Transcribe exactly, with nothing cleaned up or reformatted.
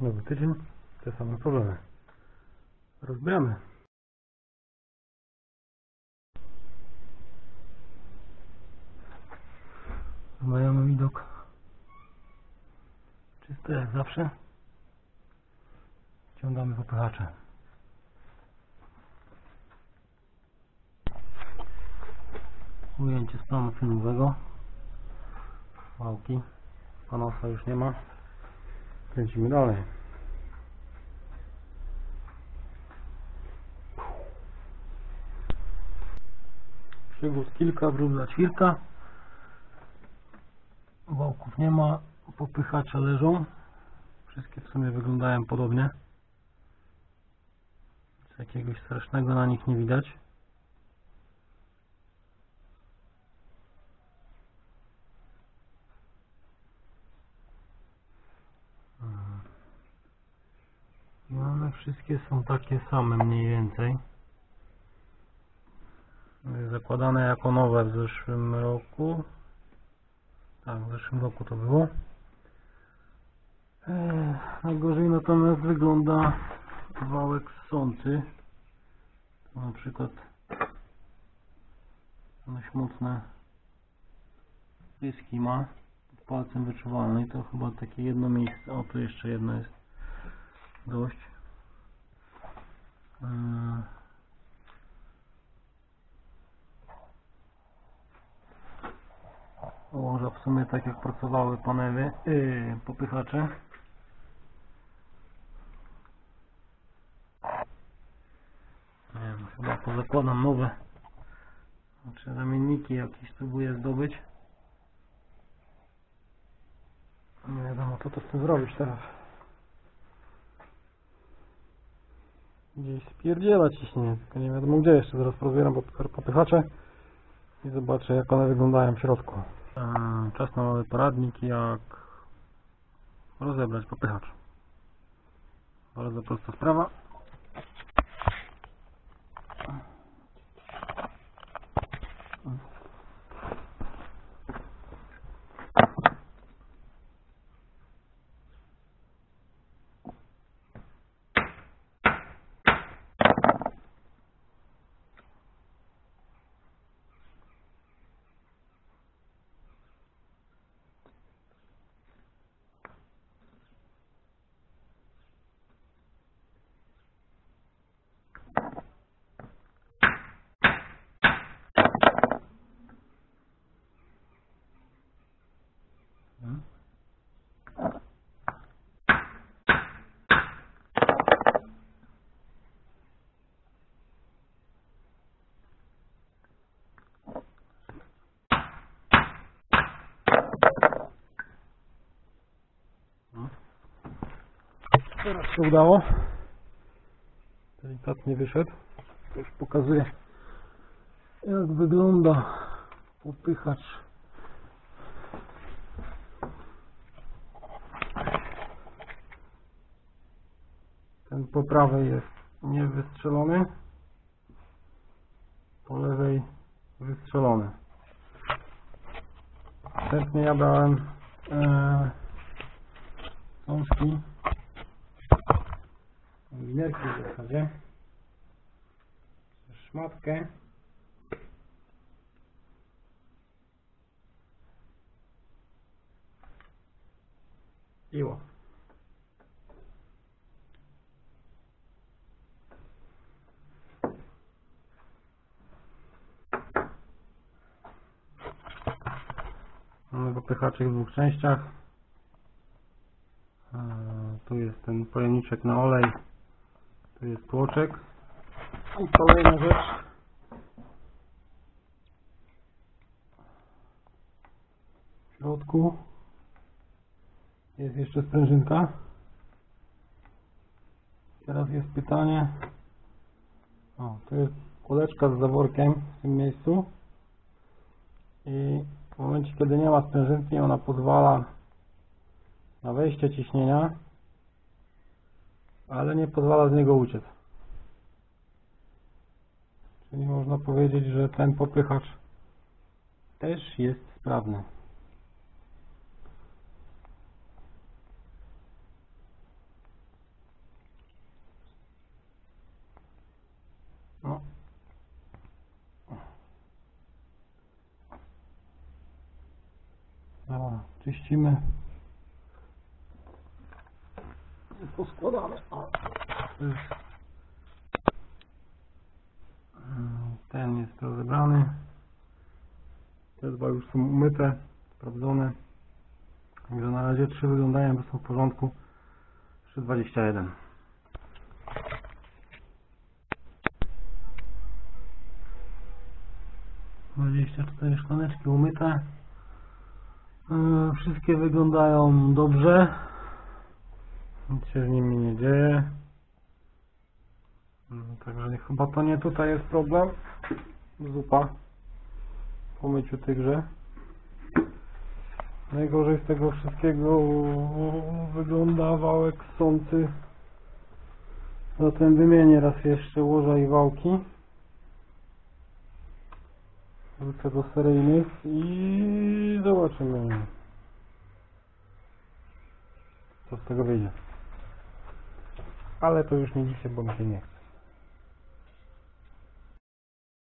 Nowy tydzień, te same problemy. Rozbieramy. Znajomy widok. Czysto jak zawsze. Ciągamy popychacze. Ujęcie z planu filmowego. Wałki. Panosa już nie ma. Kręcimy dalej. Przygód kilka, wróbla ćwirka. Wałków nie ma, popychacze leżą. Wszystkie w sumie wyglądają podobnie. Nic jakiegoś strasznego na nich nie widać. I one wszystkie są takie same mniej więcej. Zakładane jako nowe w zeszłym roku. Tak, w zeszłym roku to było. Eee, najgorzej natomiast wygląda wałek ssący. To na przykład dość mocne pyski ma. Pod palcem wyczuwalne i to chyba takie jedno miejsce. O, tu jeszcze jedno jest dość. Eee, Łoża w sumie tak jak pracowały panele, yy, popychacze. Nie wiem, chyba pozakładam nowe. Znaczy zamienniki jakieś spróbuję zdobyć. Nie wiadomo co to z tym zrobić teraz. Gdzieś spierdziela ciśnienie, tylko nie wiadomo gdzie jeszcze. Zaraz rozbieram popychacze i zobaczę jak one wyglądają w środku. Czas na mały poradnik, jak rozebrać popychacz. Bardzo prosta sprawa. Teraz się udało. Delikatnie wyszedł. To już pokazuję jak wygląda popychacz. Ten po prawej jest niewystrzelony, po lewej wystrzelony. Wstępnie ja dałem e, cząstki, winerki w zasadzie, szmatkę i ło. Mamy popychaczek w dwóch częściach. Tu jest ten pojemniczek na olej, tu jest tłoczek. I kolejna rzecz. W środku jest jeszcze sprężynka. Teraz jest pytanie. O, tu jest kuleczka z zaworkiem w tym miejscu. I w momencie kiedy nie ma sprężynki, ona pozwala na wejście ciśnienia, ale nie pozwala z niego uciec. Czyli można powiedzieć, że ten popychacz też jest sprawny. Dobra, czyścimy. Poskładamy. O, to jest, ten jest rozebrany. Te dwa już są umyte, sprawdzone. Także na razie trzy wyglądają, że są w porządku. trzy dwadzieścia jeden. dwadzieścia cztery szklaneczki umyte. Yy, wszystkie wyglądają dobrze. Nic się z nimi nie dzieje. Yy, także chyba to nie tutaj jest problem. Zupa po myciu tychże. Najgorzej z tego wszystkiego wygląda wałek ssący. Zatem wymienię raz jeszcze łoża i wałki. Wrócę do seryjnych i zobaczymy, co z tego wyjdzie. Ale to już nie dzisiaj, bo mi się nie chce.